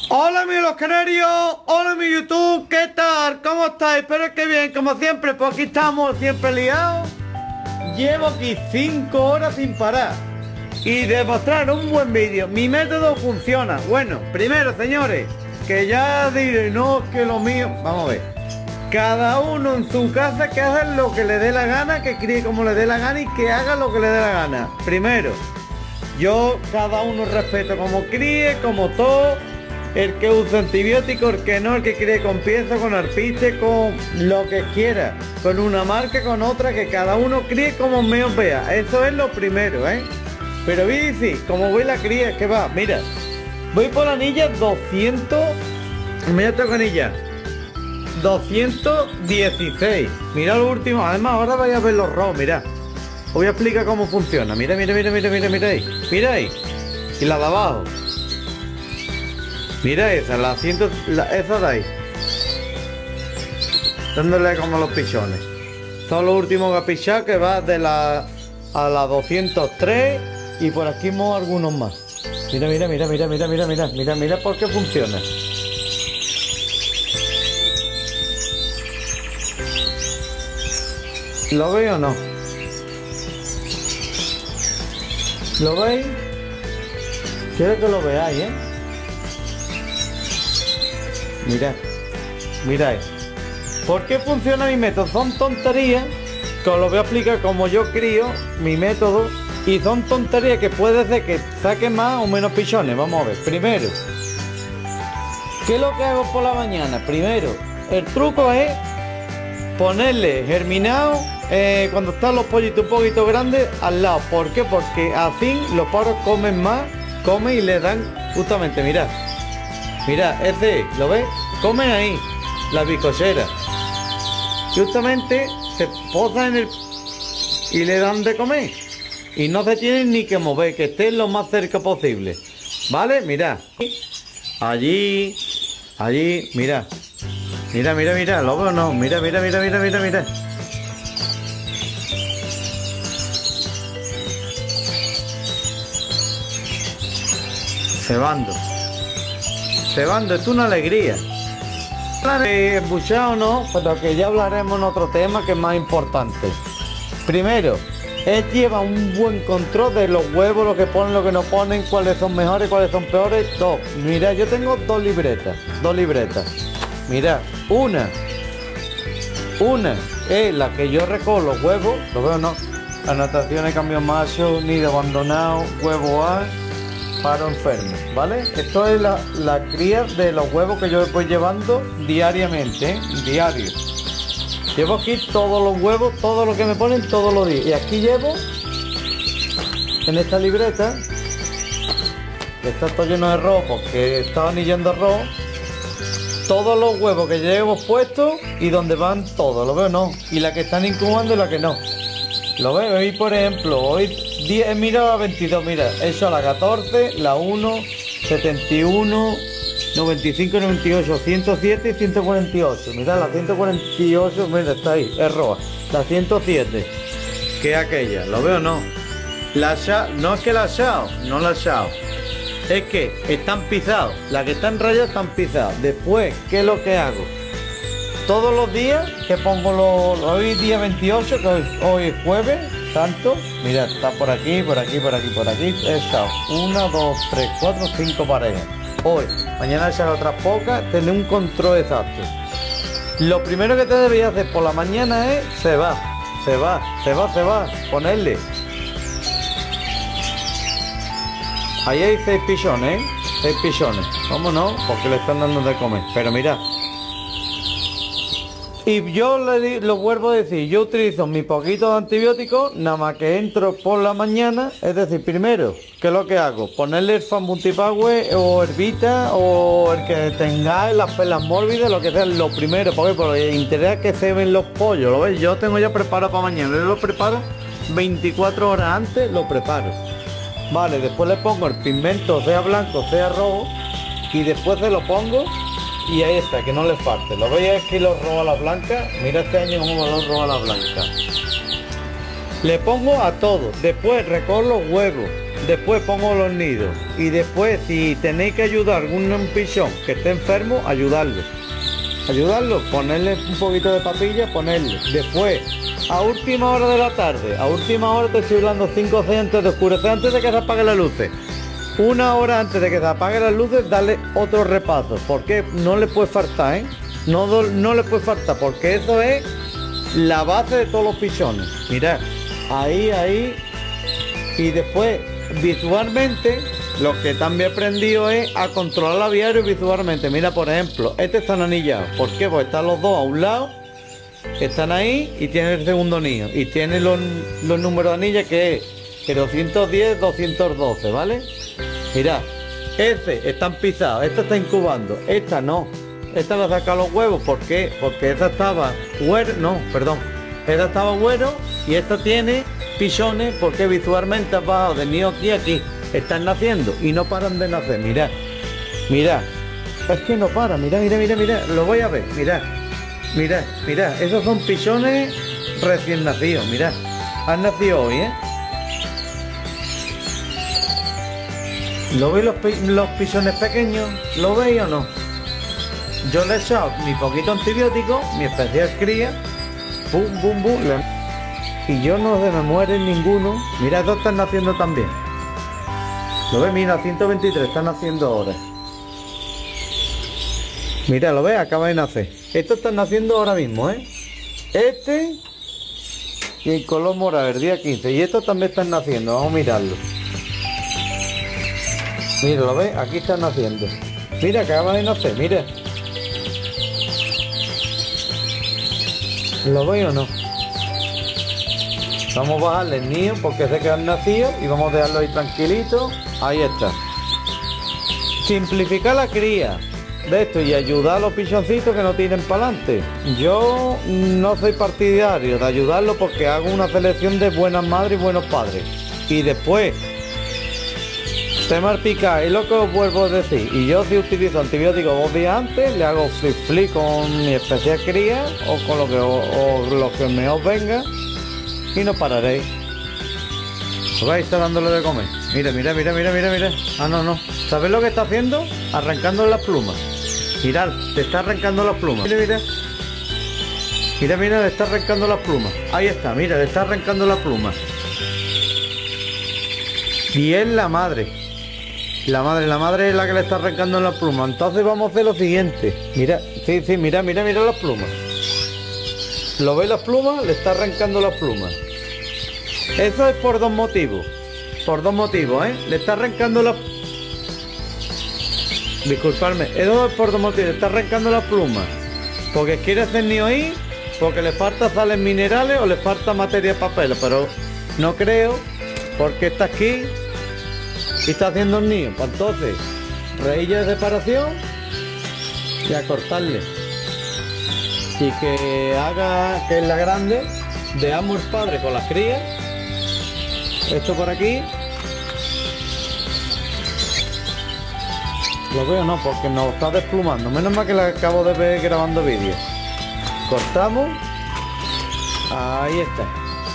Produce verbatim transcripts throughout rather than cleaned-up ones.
Hola amigos los canarios, hola mi YouTube, ¿qué tal? ¿Cómo estáis? Espero que bien, como siempre, pues aquí estamos siempre liados. Llevo aquí cinco horas sin parar y demostrar un buen vídeo. Mi método funciona. Bueno, primero señores, que ya diré, no, que lo mío, vamos a ver. Cada uno en su casa que haga lo que le dé la gana, que críe como le dé la gana y que haga lo que le dé la gana. Primero, yo cada uno respeto como críe, como todo. El que usa antibióticos, el que no, el que críe con piensa, con arpiste, con lo que quiera, con una marca, con otra, que cada uno críe como mejor vea. Eso es lo primero, ¿eh? Pero Bici, como voy la cría, que va, mira, voy por la anilla doscientos, mira esta anilla, doscientos dieciséis. Mira lo último, además ahora vais a ver los RAW, mira. Os voy a explicar cómo funciona. Mira, mira, mira, mira, mira, mira ahí. Mira ahí. Y la de abajo. Mira esa, la ciento, la, esa de ahí. Dándole como los pichones. Son los últimos que pichar, que va de la a la doscientos tres y por aquí hemos algunos más. Mira, mira, mira, mira, mira, mira, mira, mira, mira por qué funciona. ¿Lo veis o no? ¿Lo veis? Quiero que lo veáis, ¿eh? Mirad, mirad. ¿Por qué funciona mi método? Son tonterías que os lo voy a explicar como yo crío mi método. Y son tonterías que puede ser que saque más o menos pichones. Vamos a ver. Primero, ¿qué es lo que hago por la mañana? Primero, el truco es ponerle germinado eh, cuando están los pollitos un poquito grandes al lado. ¿Por qué? Porque así los paros comen más, comen y le dan justamente, mirad. Mira, ese, ¿lo ves? Comen ahí, la bizcochera. Justamente se posan en el... y le dan de comer. Y no se tienen ni que mover, que estén lo más cerca posible. ¿Vale? Mira. Allí, allí, mira. Mira, mira, mira, ¿lo veo o no? Mira, mira, mira, mira, mira, mira. Cebando. Cebando, es una alegría. Eh, buchado no, pero que ya hablaremos en otro tema que es más importante. Primero, él lleva un buen control de los huevos, lo que ponen, lo que no ponen, cuáles son mejores, cuáles son peores. Dos. Mira, yo tengo dos libretas, dos libretas. Mira, una, una es la que yo recojo los huevos, lo veo no. Anotaciones, cambio macho, nido abandonado, huevo A. Paro enfermo, ¿vale? Esto es la, la cría de los huevos que yo voy llevando diariamente, ¿eh? Diario. Llevo aquí todos los huevos, todo lo que me ponen todos los días. Y aquí llevo, en esta libreta, que está todo lleno de rojo, porque estaba anillando rojo, todos los huevos que llevo puestos y donde van todos, ¿lo veo? No. Y la que están incubando y la que no. Lo veo, hoy por ejemplo, hoy diez, mira la veintidós, mira, eso la catorce, la uno, setenta y uno, noventa y cinco, noventa y ocho, ciento siete y ciento cuarenta y ocho. Mira, la ciento cuarenta y ocho, mira, está ahí, es roja. La ciento siete, que es aquella, ¿lo veo o no? La Shao, no es que la Shao, no la Shao. Es que están pisados, las que están rayadas están pisadas. Después, ¿qué es lo que hago? Todos los días que pongo los, hoy día veintiocho, que hoy, hoy es jueves santo, mira, está por aquí, por aquí, por aquí, por aquí, he echado una, dos, tres, cuatro, cinco parejas. Hoy, mañana echar otras pocas, tener un control exacto. Lo primero que te deberías hacer por la mañana es, se va, se va, se va, se va, ponerle. Ahí hay seis pichones, ¿eh? Seis pichones, vámonos, porque le están dando de comer, pero mira. Y yo le lo vuelvo a decir, yo utilizo mi poquito de antibióticos, nada más que entro por la mañana, es decir, primero, ¿qué es lo que hago? Ponerle el Fanbuntipower o Herbita o el que tengáis, las perlas mórbidas, lo que sea, lo primero, porque por el interés que se ven los pollos, ¿lo ves? Yo tengo ya preparado para mañana, yo lo preparo veinticuatro horas antes, lo preparo. Vale, después le pongo el pigmento, sea blanco, sea rojo, y después se lo pongo. Y ahí está, que no le falte. Lo veis que lo roba la blanca. Mira este año cómo lo roba la blanca. Le pongo a todo. Después recojo los huevos. después pongo los nidos y después si tenéis que ayudar a algún pichón que esté enfermo, ayudarlo. Ayudarlo, ponerle un poquito de papilla, ponerle. Después, a última hora de la tarde, a última hora te estoy hablando cinco o seis antes de oscurecer, antes de que se apaguen las luces. Una hora antes de que se apaguen las luces, dale otro repaso, porque no le puede faltar, ¿eh? No, no le puede faltar, porque eso es la base de todos los pichones. Mirad, ahí, ahí. Y después, visualmente, lo que también he aprendido es a controlar el aviario visualmente. Mira, por ejemplo, este está anillado. ¿Por qué? Pues están los dos a un lado, están ahí y tiene el segundo nido. Y tiene los, los números de anillas que es que doscientos diez, doscientos doce, ¿vale? Mirad, este están pisados, esta está incubando, esta no. Esta la saca los huevos, ¿por qué? Porque esta estaba güero, no, perdón. Esta estaba güero y esta tiene pichones porque visualmente ha bajado de nido aquí a aquí. Están naciendo y no paran de nacer, mirad. Mirad. Es que no para, mirad, mirad, mirad, mirad. Lo voy a ver, mirad. Mirad, mirad. Esos son pichones recién nacidos, mirad. Han nacido hoy, ¿eh? ¿Lo veis los, los pichones pequeños? ¿Lo veis o no? Yo le he echado mi poquito antibiótico, mi especial cría, pum, bum, bum, le... y yo no se me muere ninguno. Mira, estos están naciendo también. ¿Lo ves? Mira, ciento veintitrés están naciendo ahora. Mira, ¿lo ves? Acaba de nacer. Estos están naciendo ahora mismo, ¿eh? Este y el color morado, el día quince. Y estos también están naciendo, vamos a mirarlo. Mira, ¿lo ves? Aquí están naciendo. Mira, acaba de nacer, mira. ¿Lo veis o no? Vamos a bajarle el nido porque sé que han nacido y vamos a dejarlo ahí tranquilito. Ahí está. Simplificar la cría de esto y ayudar a los pichoncitos que no tienen para adelante. Yo no soy partidario de ayudarlo porque hago una selección de buenas madres y buenos padres. Y después, tema al picar, es lo que os vuelvo a decir. Y yo si utilizo antibióticos dos días antes, le hago flip flip con mi especial cría o con lo que, o, o lo que mejor venga y no pararéis. ¿Veis? Está dándole de comer. Mira, mira, mira, mira, mira, mira. Ah, no, no. ¿Sabéis lo que está haciendo? Arrancando las plumas. Mirad, te está arrancando las plumas. Mira, mira. Mira, mira, le está arrancando las plumas. Ahí está, mira, le está arrancando las plumas. Y es la madre. La madre, la madre es la que le está arrancando las plumas. Entonces vamos a hacer lo siguiente. Mira, sí, sí, mira, mira, mira las plumas. ¿Lo veis las plumas? Le está arrancando las plumas. Eso es por dos motivos. Por dos motivos, ¿eh? Le está arrancando las... Disculpadme. Eso es por dos motivos. Le está arrancando las plumas. Porque quiere hacer nido ahí, porque le falta sales minerales o le falta materia de papel. Pero no creo, porque está aquí y está haciendo un nido. Pues entonces, rejilla de separación y a cortarle. Y que haga, que es la grande, dejamos el padre con las crías. Esto por aquí. Lo veo no, porque nos está desplumando. Menos mal que la acabo de ver grabando vídeo. Cortamos. Ahí está.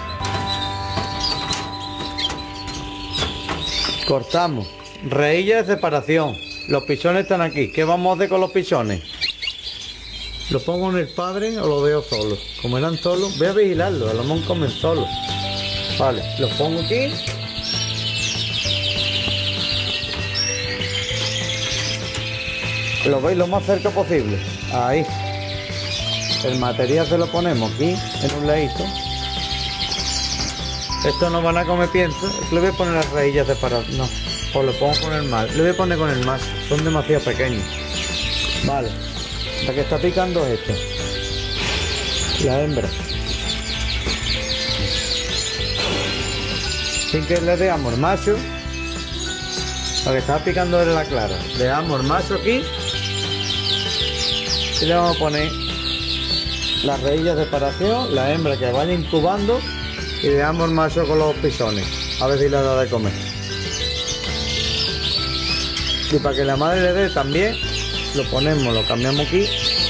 Cortamos. Rejilla de separación. Los pichones están aquí. ¿Qué vamos a hacer con los pichones? ¿Lo pongo en el padre o lo veo solo? Como eran solos, voy a vigilarlo, a lo mejor comen solos. Vale, los pongo aquí. Lo veis lo más cerca posible. Ahí. El material se lo ponemos aquí, en un ladito. Esto no van a comer pienso. Le voy a poner las rejillas separadas. No, o lo pongo con el macho. Le voy a poner con el macho. Son demasiado pequeños. Vale. La que está picando es esta. La hembra. Sin que le demos macho. La que está picando es la clara. Le damos macho aquí. Y le vamos a poner las rejillas de separación, la hembra que vaya incubando. Y le damos macho con los pichones. A ver si le da de comer. Y para que la madre le dé también, lo ponemos, lo cambiamos aquí.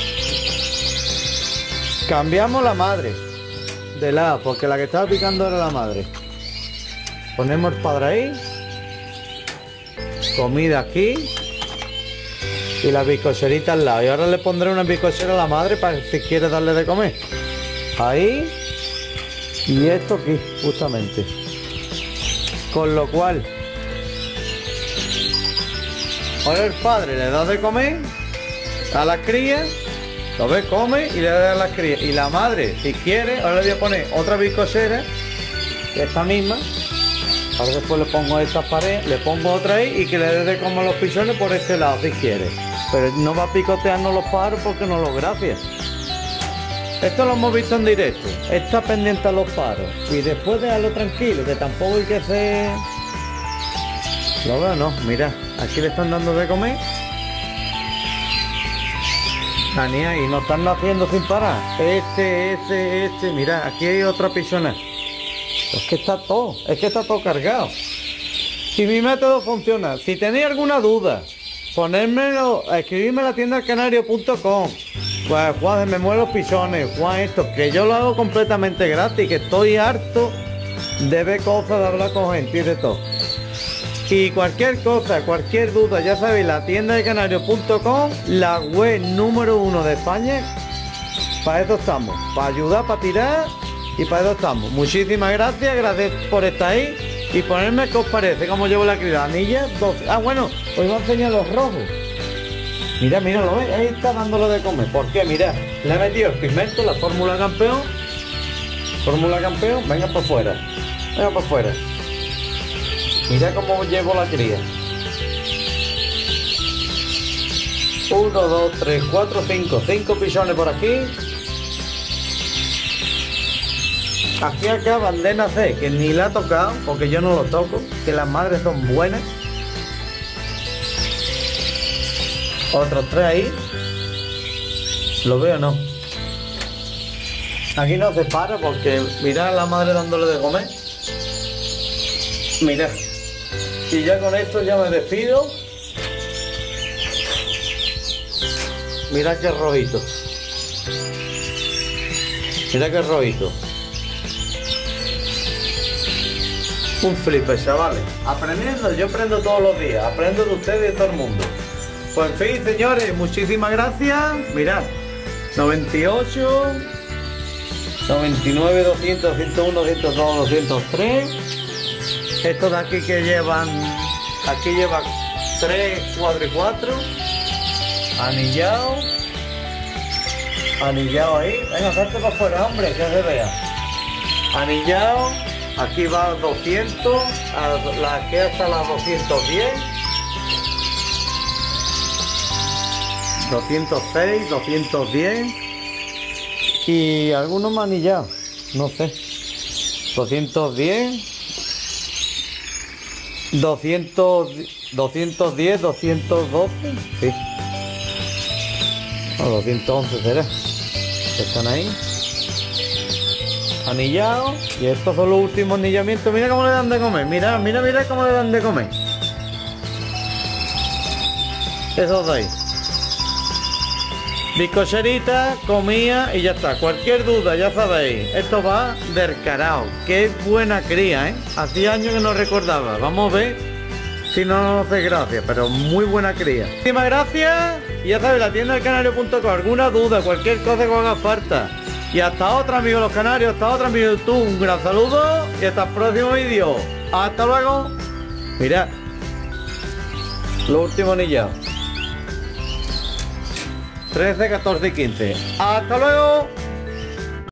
Cambiamos la madre de lado, porque la que estaba picando era la madre. Ponemos el padre ahí comida aquí y la bizcocherita al lado. Y ahora le pondré una bizcochera a la madre para si quiere darle de comer. Ahí. Y esto aquí, justamente. Con lo cual, ahora el padre le da de comer a las crías, lo ve, come y le da a las crías. Y la madre, si quiere, ahora le voy a poner otra bizcochera, esta misma. Ahora después le pongo estas paredes, le pongo otra ahí y que le dé de comer a los pichones por este lado, si quiere. Pero no va a picotearnos los pájaros porque no los gracias. Esto lo hemos visto en directo. Está pendiente a los paros. Y después dejarlo tranquilo, que tampoco hay que hacer... Lo veo, no. Mira, aquí le están dando de comer. Tania, y no están naciendo sin parar. Este, este, este. Mira, aquí hay otra pichona. Es que está todo. Es que está todo cargado. Si mi método funciona, si tenéis alguna duda, ponérmelo, escribirme a la tienda canario punto com. Pues Juan, me muero los pichones, Juan, esto, que yo lo hago completamente gratis, que estoy harto de ver cosas, de hablar con gente y de todo. Y cualquier cosa, cualquier duda, ya sabéis, la tienda de canario punto com, la web número uno de España, para eso estamos, para ayudar, para tirar y para eso estamos. Muchísimas gracias, gracias por estar ahí y ponerme qué os parece, cómo llevo la cría. Anilla, dos. Ah, bueno, os voy a enseñar los rojos. Mira, mira, lo ves, ahí está dándolo de comer. ¿Por qué? Mira, le he metido el pigmento, la fórmula campeón. Fórmula campeón, venga por fuera. Venga por fuera. Mira cómo llevo la cría. Uno, dos, tres, cuatro, cinco. Cinco pichones por aquí. Aquí acaban de nacer, que ni la he tocado, porque yo no lo toco, que las madres son buenas. Otros tres ahí. Lo veo, no. Aquí no se para porque mirad a la madre dándole de comer. Mirad. Y ya con esto ya me despido. Mirad qué rojito. Mirad qué rojito. Un flipe, chavales. Aprendiendo, yo aprendo todos los días. Aprendo de ustedes y de todo el mundo. Pues en fin, señores, muchísimas gracias. Mirad, noventa y ocho, noventa y nueve, doscientos, doscientos uno, doscientos dos, doscientos tres. Estos de aquí que llevan, aquí llevan tres, cuatro y cuatro. Anillado. Anillado ahí. Venga, salte para afuera, hombre, que se vea. Anillado. Aquí va doscientos, a la que hasta las doscientos diez. doscientos seis, doscientos diez y algunos manillados, no sé, doscientos diez, doscientos, doscientos diez, doscientos doce, sí, no, doscientos once será, están ahí, anillados, y estos son los últimos anillamientos. Mira cómo le dan de comer, mira, mira, mira cómo le dan de comer, esos de ahí. Bizcocherita, comida y ya está. Cualquier duda, ya sabéis, esto va del carajo. Qué buena cría, ¿eh? Hacía años que no recordaba. Vamos a ver si no nos hace gracia, pero muy buena cría. Muchísimas gracias. Y ya sabéis, la tienda del canario punto com. Alguna duda, cualquier cosa que os haga falta. Y hasta otra, amigos los canarios, hasta otra, amigos de YouTube. Un gran saludo y hasta el próximo vídeo. Hasta luego. Mirad, lo último anillado. trece, catorce y quince. ¡Hasta luego!